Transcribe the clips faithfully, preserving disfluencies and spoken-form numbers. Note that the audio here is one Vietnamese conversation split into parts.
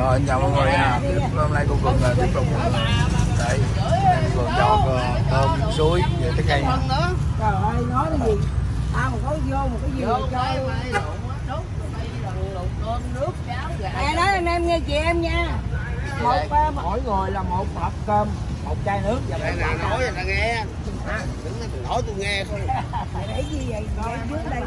Rồi chào mọi người nha. Hôm nay cô Cường tiếp tục đây Cường cho tôm suối về trái cây. Trời ơi nói cái gì? Tao mà có vô một cái gì chơi. Nè nói anh em nghe chị em nha. Một mỗi người là một hộp cơm, một chai nước và đây là nói cho ta nghe. Đừng có nói tôi nghe không. Để gì vậy? Để trước đây.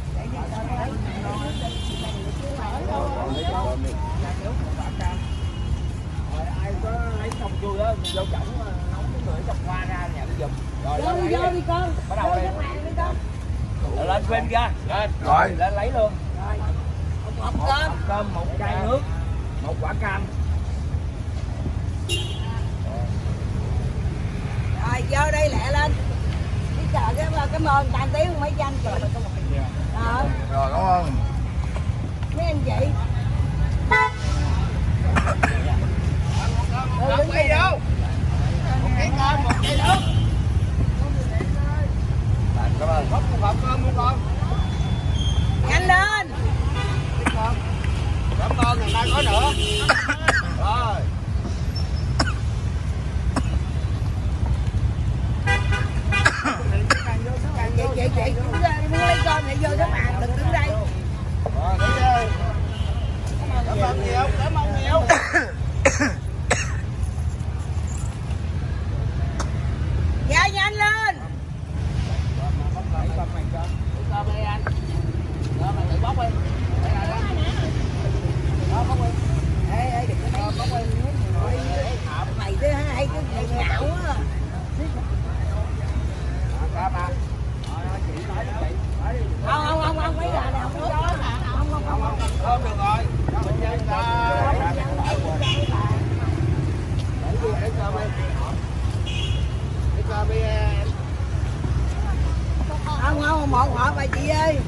Ai có lấy xong chui á, vô chổng nóng cái người trong hoa ra nhận giùm. Rồi vô đi, vô đi con. Bắt đầu đi. Rồi lên quên ra, lên. Rồi lên lấy luôn. Rồi. Một hộp cơm, một cơm, một chai nước, một quả cam. Rồi vô đây lẹ lên. Đi chờ cái cảm ơn tàn tiếng mấy danh trời. Ờ. Rồi cảm ơn. Mấy anh chị. Không đi đâu. Một cái cơm, một cái nước. Cảm ơn. Một hộp cơm luôn con. Nhanh lên. Cảm ơn người ta có nữa. Rồi. Chị chị chị cũng muốn lấy cơm để vô cái bàn đừng đứng đây. Rồi đứng đây. Cảm ơn nhiều, cảm ơn nhiều. Dạ nhanh lên. Cơm đi anh. Rồi mày tự bóc đi. Đó bóc đi. Ê ê đừng có bóc đi. Mày thứ hai cái gì ngạo á. Cơm à. Không không không không mấy giờ này không có. Không không không không. Không được rồi. Mình chơi ta. Để cơm đi. Để cơm đi em. Không không một hộp bà chị ơi.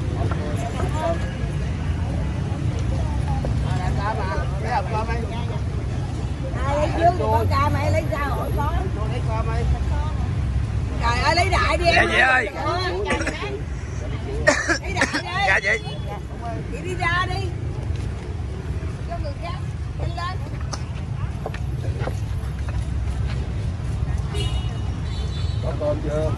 Cái hộp cơm đi. Ai lấy trước thì có cam mày lấy sao hỏi có. Lấy cơm đi. Trời ơi lấy đại đi em. Dạ chị ơi. Lấy đại đi. Dạ chị. Chị đi ra đi. Cho người khác. Đi lên. Có cơm chưa?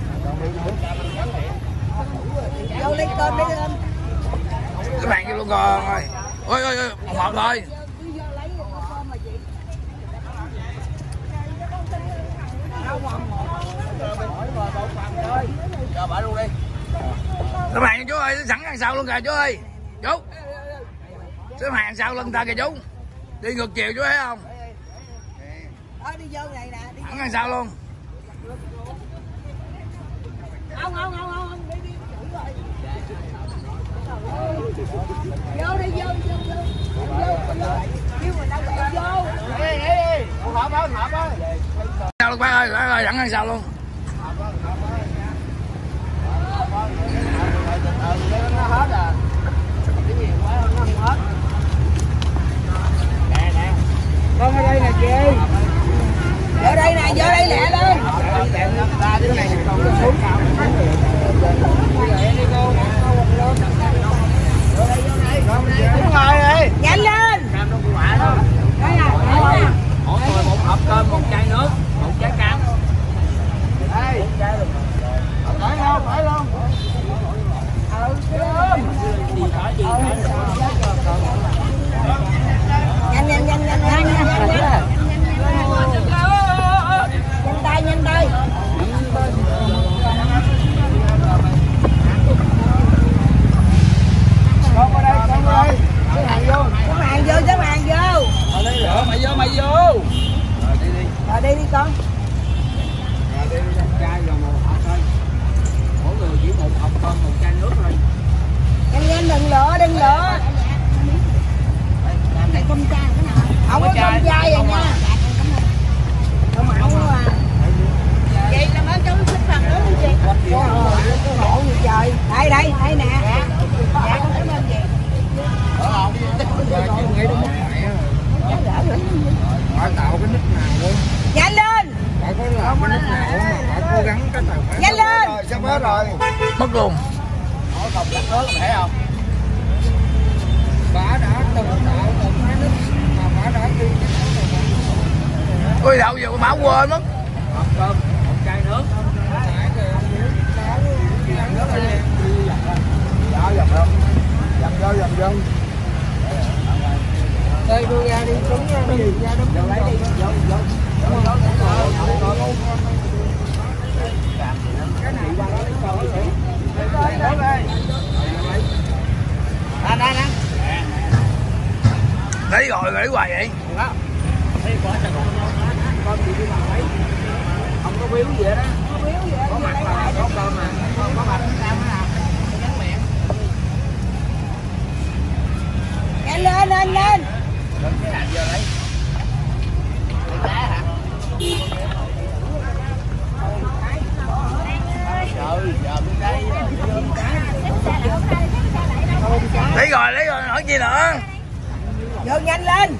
Vô lấy cơm đi lên. Các bạn cho luôn con ơi. Ôi ôi ôi, một hộp thôi. Cứ vô lấy cơm mà chị. Không không một. Cho bà luôn đi. Các bạn chú ơi, sẵn hàng sau luôn kìa chú ơi. Chú. Xếp hàng sau lưng ta kìa chú. Đi ngược chiều chú thấy không? Đó đi vô này nè. Đi Sẵn hàng sau luôn. không không không không đi đi vô đi vô vô vô kêu mình đang chạy vô Đi đi đi. Một hộp ơi, hộp ơi. Sao luôn bác ơi, bác ơi, sẵn hàng sau luôn. Nó hết à. Cái nhiều quá nó không hết. Nè nè. con ở đây nè chị vô đây nè vô đây lẹ lên Ta đứng này còn xuống nào. Đi cô. Đúng rồi đi. nhanh lên Cam đâu quả đó. Mỗi người một hộp cơm, một chai nước, một trái cam. Đây. Phải không? Phải không? nhanh nhanh nhanh nhanh nhanh nhanh nhanh nhanh tay nhanh tay Con ở đây, con ở đây. Xếp hàng vô. xếp hàng vô xếp hàng vô Rồi mày vô, mày vô. Rồi đi đi. rồi đi đi con Rồi đi đi, chai rồi một hộp thôi. Mỗi người chỉ một hộp cơm, một chai nước thôi. nhanh nhanh đừng lựa đừng lựa Này không có con trai rồi nha không mạo à vậy là mới cháu xếp phần nữa luôn chị cái hộ gì trời đây đây đây nè dạ con cảm ơn chị Phải tạo cái nick nào luôn. nhanh lên Phải có làm cái nick nào mà phải cố gắng cái tài khoản. nhanh lên rồi, sắp hết rồi. Mất luôn. Hỏi không đặt nước thấy không? Bà đã từng tạo một cái nick mà Ôi đậu giờ máu quên mất. Hộp cơm, một chai nước. Dạ, dầm vô. Dầm vô, dầm vô. Đây đưa ra đi, đúng ra đi, ra đúng. Vô lấy đi, vô, vô. Anh anh anh. Lấy rồi, lấy hoài vậy. Con chị đi mà lấy. Không có biếu gì hết á. Có mặt là có cơm mà. Có mặt sao nó làm. Nhanh lên, lên, lên. Lên cái làm vô lấy. Lấy lá hả? Trời, giờ cái cái Lấy rồi, lấy rồi, hỏi gì nữa. Vô nhanh lên.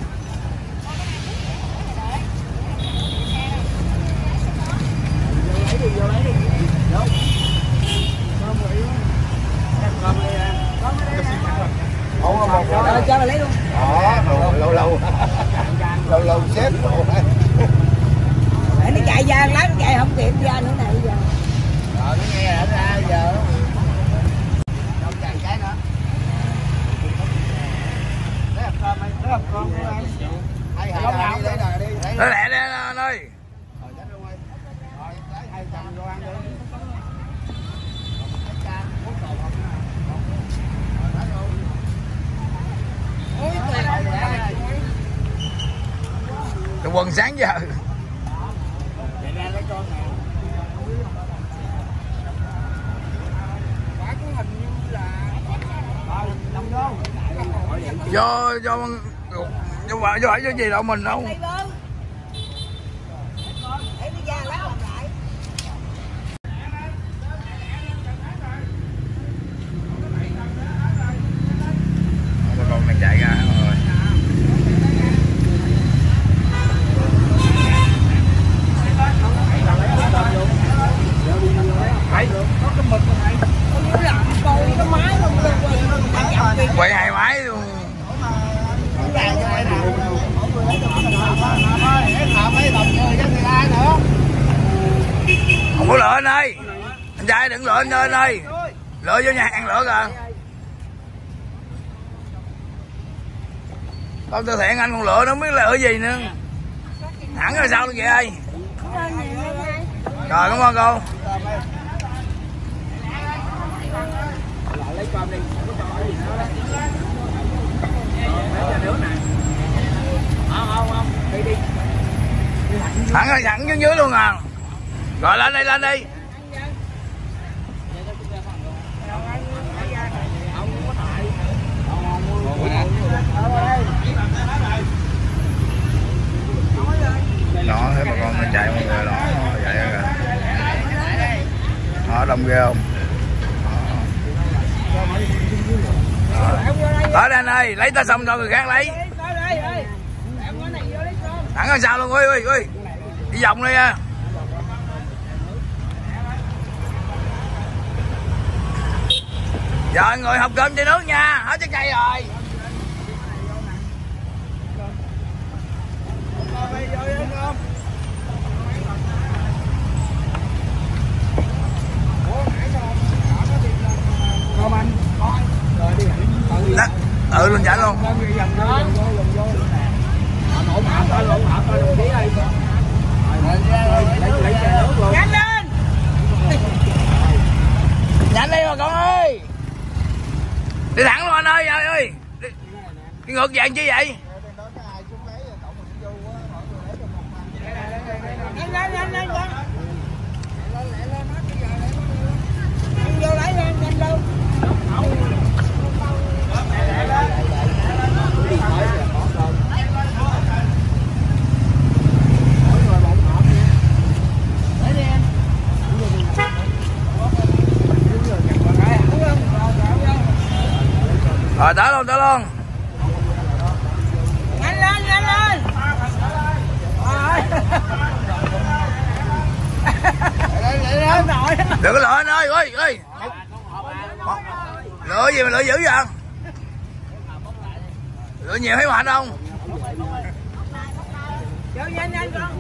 lấy đi, vô lấy đi. Vô. Cơm rồi. Cơm đi em. Ủa, một Rồi cho mày lấy luôn. đó, lâu lâu lâu lâu xếp Để nó chạy ra lát nó chạy không kịp ra nữa này giờ. rồi nó nghe đã ra giờ đâu chạy cái nữa lấy hộp cơm đi, lấy hộp cơm của anh hay hay là đi lấy nè đi lấy Lấy lẹ đi anh ơi. rồi chết luôn ơi rồi lấy hai trăm vô ăn đi Cái quần sáng giờ. chạy ra lấy con nè quả của hình như là rồi đồng vô Do do do vợ do hỏi cho gì đâu mình đâu. Đây bơ. Để nó ra lát làm lại. Bà con đang chạy ra rồi. Quay hai máy luôn. Không có lựa anh ơi. Anh trai đừng lựa anh ơi anh ơi. Lựa vô nhà ăn lựa kìa. Con từ thiện anh còn lựa nó không biết lựa gì nữa. Thẳng rồi sao nữa kìa ơi. Rồi cảm ơn cô. lấy cơm đi, không có hỏi gì nữa đó. Lấy cho nước nè. Không, không, không, đi đi. Thẳng rồi thẳng xuống dưới luôn à. Rồi lên đây, lên đi. Đó, thấy bà con chạy mọi người đó, vậy kìa. Đó, đông ghê không? Tới đây anh ơi, lấy ta xong cho người khác lấy. Thẳng ở sao luôn, ơi ơi ơi. Đi vòng đi nha. Giờ người học cơm chai nước nha, hết trái cây rồi. Cơm anh, rồi đi hẳn. Đó, ừ lên chạy luôn. Nhanh lên. Nhanh đi mà con ơi. Đi thẳng luôn anh ơi, ơi ơi. Đi, đi ngược dạng chi vậy? Nhanh lên, nhanh lên, nhanh. Vô lấy lên, nhanh đâu. Rồi tới luôn, tới luôn. Nhanh lên, nhanh lên. Đừng có lựa anh ơi, ơi ơi. Lựa gì mà lựa dữ vậy? Lựa nhiều thấy mạnh không? Vô nhanh nhanh con.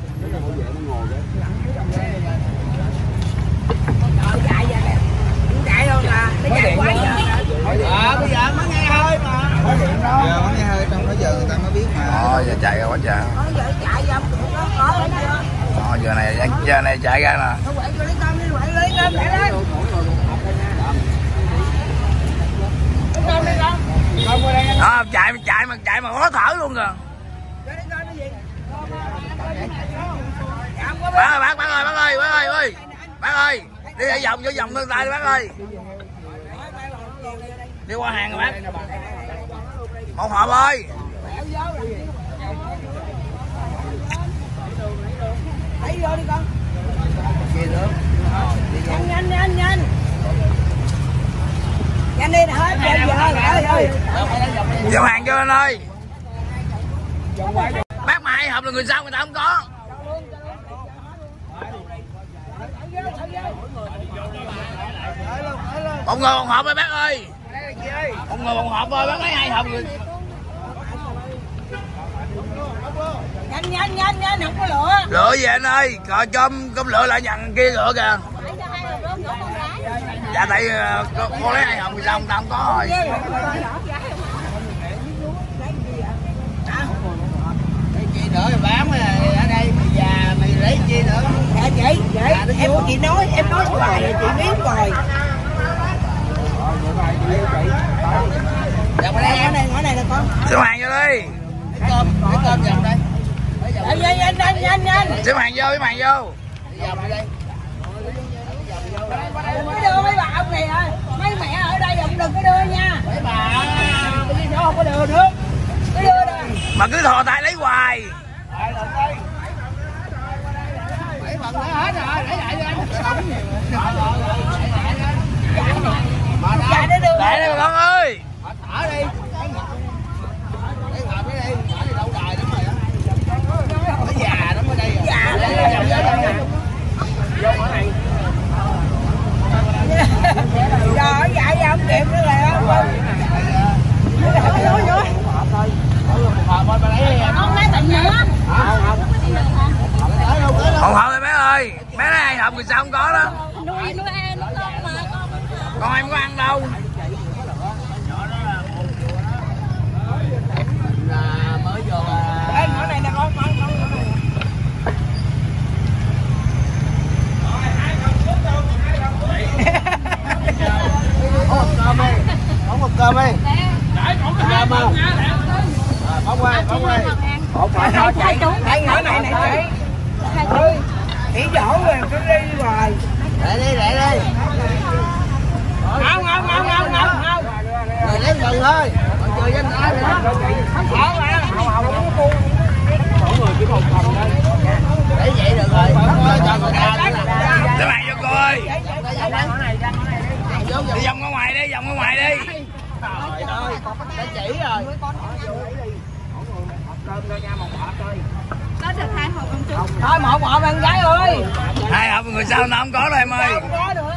Chạy vậy nè. Chạy luôn à. Mới chạy quá giờ. À bây giờ mới nghe hơi mà. Giờ mới nghe hơi trong đó giờ người ta mới biết mà. Ờ giờ chạy ra quá trời. Giờ chạy ra nó có lên chưa? Ờ giờ này giờ này chạy ra nè. Nó quậy vô lấy cơm đi, quậy lấy cơm chạy lên. Cơm đi con. Cơm qua đây. Đó, chạy chạy mà chạy mà khó thở luôn kìa. Bác ơi, bác, bác ơi, bác ơi, bác ơi, ơi. Bác ơi, đi ra vòng vô vòng tương tay đi bác ơi. Đi qua hàng rồi bác. Một hộp ơi. Lấy vô đi con. Nhanh nhanh nhanh nhanh. Nhanh đi hết giờ giờ ơi. Vô hàng cho anh ơi. Bác mà hai hộp là người sao người ta không có. Một người một hộp ơi bác ơi. Một người một hộp ơi, bác lấy hai hộp người. Nhanh nhanh nhanh nhanh, không có lửa. Lựa về anh ơi, rồi cơm cơm lựa lại nhận kia lựa kìa. Dạ tại con, con lấy hai hộp người sao người ta không có rồi. Chị nữa bán ở đây mày già mày lấy chi nữa. Dạ chị, chị, em chị nói, em nói hoài rồi chị biết rồi. Dòng ở đây Ở đây, ở đây nè con. Xếp hàng vô đi. lấy cơm, lấy cơm dòng đây. Nhanh nhanh nhanh nhanh nhanh. Xếp hàng vô, xếp hàng vô. Dòng ở đây. Mới đưa mấy bà ông này ơi, mấy mẹ ở đây ông đừng có đưa nha. Mấy bà bây giờ nó không có đưa nữa. Cứ đưa đây. Mà cứ thò tay lấy hoài. Rồi lần đây. Bảy phần lấy hết rồi, lấy lại cho anh. Dạ để đưa. Để đây con ơi. Thở đi. Lấy ngợp cái đi, thở đi lâu đời lắm rồi đó. Nó già lắm ở đây rồi. Dạ Lấy để dòng vô đây. Vô ở này. Trời dạy giờ không kịp nữa rồi không? Nói nói. Con lấy bệnh nữa. Một hộp rồi bé ơi. Bé lấy hai hộp người sao không có đó. Nuôi nuôi em con mà con. Con em có ăn đâu. Là mới vô Ê, nhỏ này nè con, con, con. cơm đi, bóng một cơm đi. Cơm không? Bóng quay, bóng quay. Không phải cho chạy. Đây nhỏ này nè chị. Chỉ dỗ rồi cứ đi rồi. Để đi, để đi. Không, không, không, không, không, không. Rồi lấy gần thôi. Còn chơi với anh nữa. Không sợ mà. Để vậy được rồi. Cho người ta nữa nè. Xếp hàng vô cô ơi. Vô Đi vòng ở ngoài đi, vòng ở ngoài đi. trời ơi, đã chỉ rồi. Có được hai hộp không chú? Thôi một hộp em gái ơi. Hai hộp người sao nào không có đâu em ơi. Không có nữa.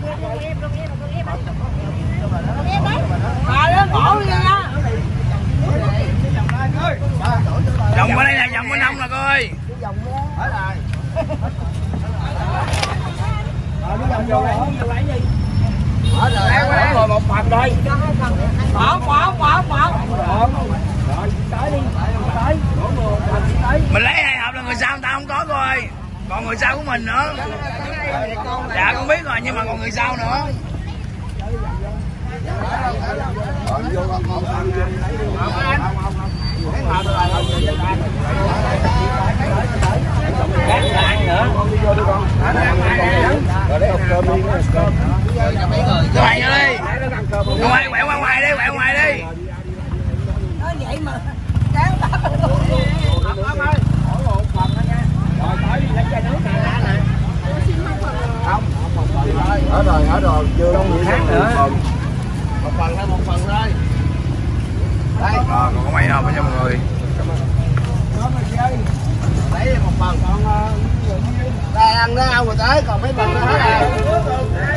Mà nó khổ đi nha. Vòng qua đây là vòng bên ông nè cô ơi. Hết rồi. Hết rồi, rồi một phần thôi. Bỏ, bỏ, bỏ, bỏ. Mình lấy hai hộp là người sao người ta không có cô ơi. Còn người sao của mình nữa. Dạ con biết rồi nhưng mà còn người sao nữa. Các bạn vô đi. Ngoài quẹo qua ngoài đi, quẹo ngoài đi. Nói vậy mà. Đáng bác. Hết rồi, hết rồi, chưa đâu người khác nữa. Một phần thôi, một phần thôi. Đây. Ờ, còn có mấy hộp cho mọi người. Lấy một phần. Còn đây ăn nó ăn rồi tới, còn mấy phần nữa hết rồi.